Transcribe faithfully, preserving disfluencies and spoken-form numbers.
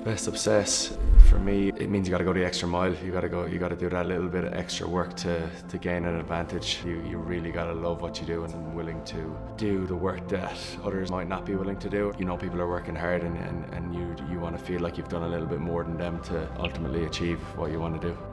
Best obsess, for me, it means you got to go the extra mile. You got to go, you got to do that little bit of extra work to, to gain an advantage. You, you really got to love what you do and willing to do the work that others might not be willing to do. You know people are working hard and, and, and you, you want to feel like you've done a little bit more than them to ultimately achieve what you want to do.